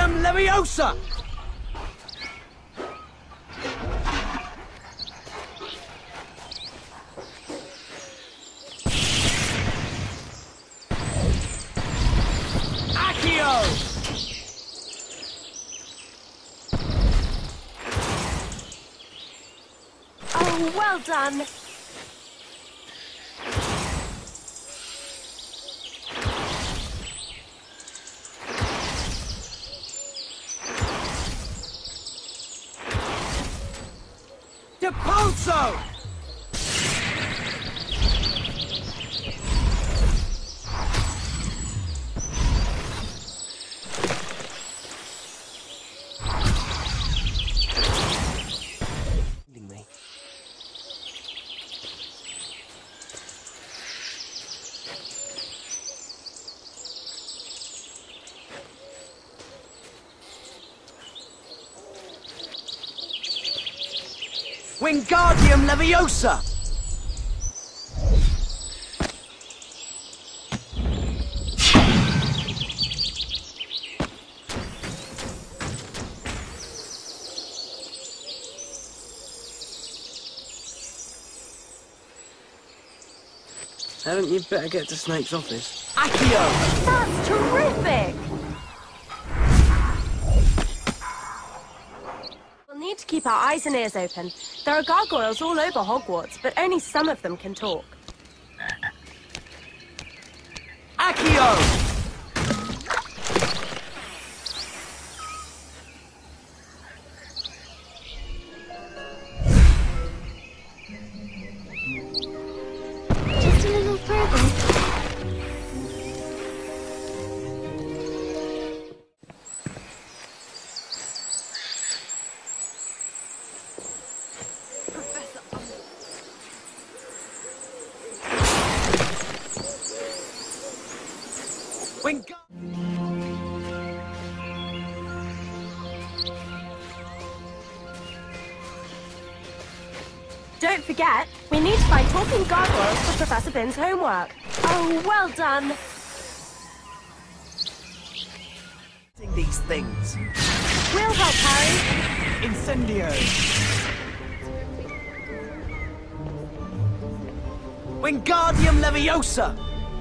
Wingardium Leviosa! Oh, well done. Depulso! Wingardium Leviosa! Hadn't you better get to Snape's office? Accio! That's terrific! We'll need to keep our eyes and ears open. There are gargoyles all over Hogwarts, but only some of them can talk. Accio! Just a little further. Don't forget, we need to find talking gargoyles for Professor Binns' homework. Oh, well done. These things. We'll help, Harry. Incendio! Wingardium Leviosa!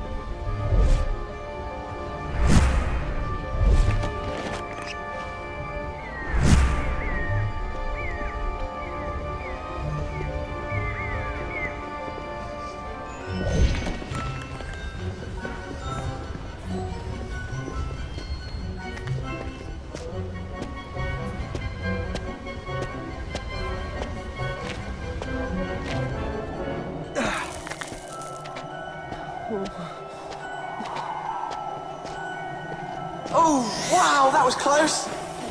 Oh, wow, that was close.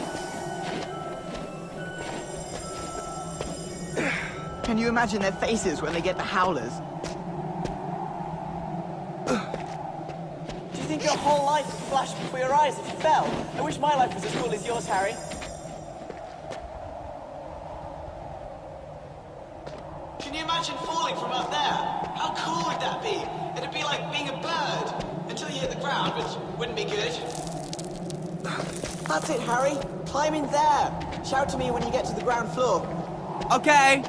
Can you imagine their faces when they get the howlers? Do you think your whole life would flash before your eyes if you fell? I wish my life was as cool as yours, Harry. Can you imagine falling from up there? How cool would that be? It'd be like being a bird. Until you hit the ground, which wouldn't be good. That's it, Harry. Climb in there. Shout to me when you get to the ground floor. Okay.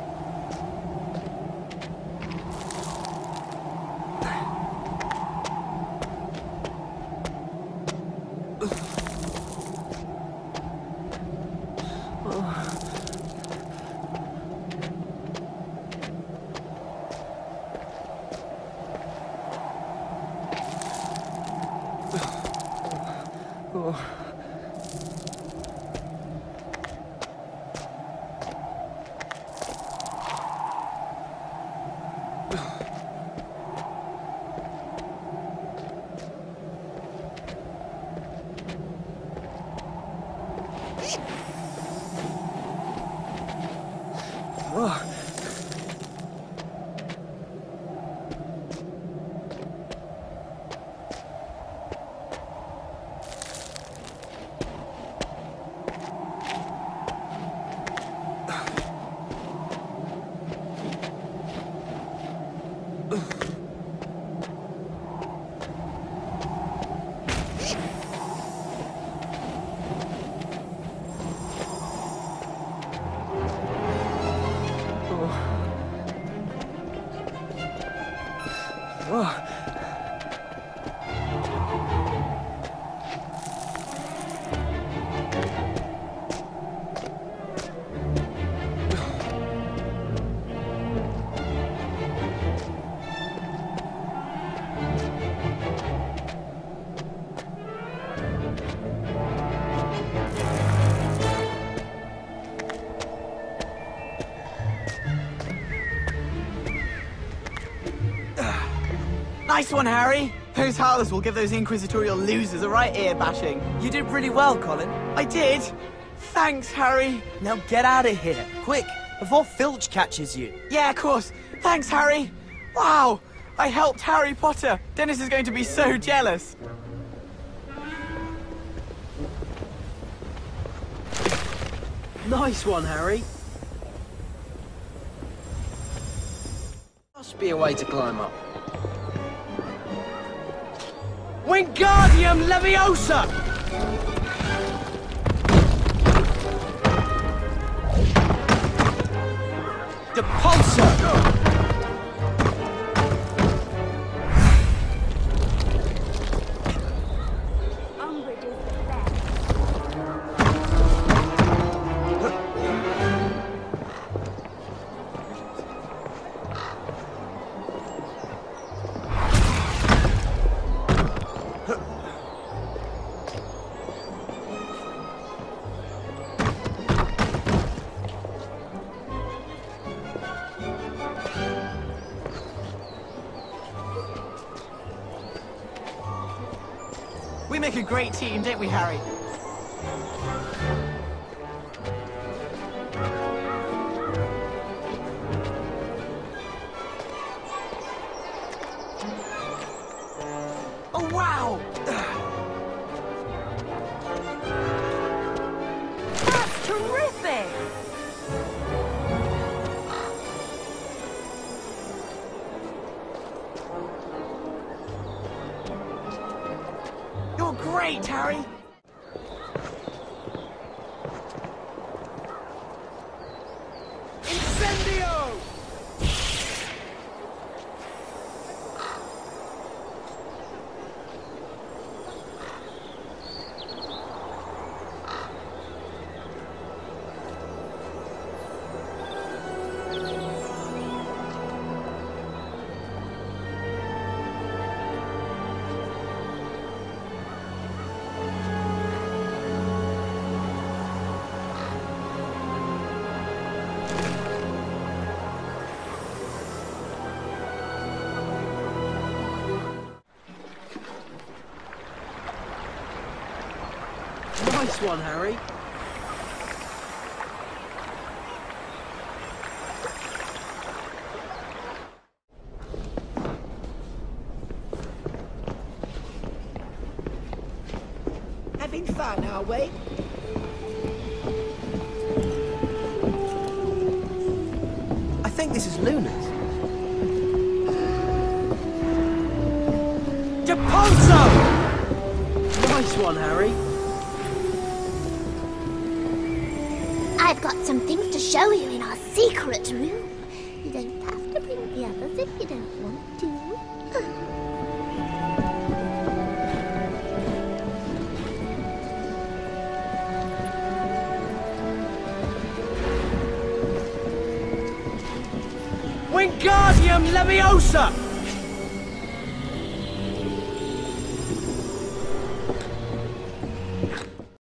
Nice one, Harry! Those howlers will give those inquisitorial losers a right ear bashing. You did really well, Colin. I did! Thanks, Harry! Now get out of here, quick, before Filch catches you. Yeah, of course. Thanks, Harry! Wow! I helped Harry Potter! Dennis is going to be so jealous! Nice one, Harry. Must be a way to climb up. Wingardium Leviosa! Depulso! We make a great team, don't we, Harry? Oh, wow! That's terrific! You're great, Harry! Incendio! Nice one, Harry. Having fun, are we? I think this is Luna's. Depulso! Nice one, Harry. I've got some things to show you in our secret room. You don't have to bring the others if you don't want to. Wingardium Leviosa!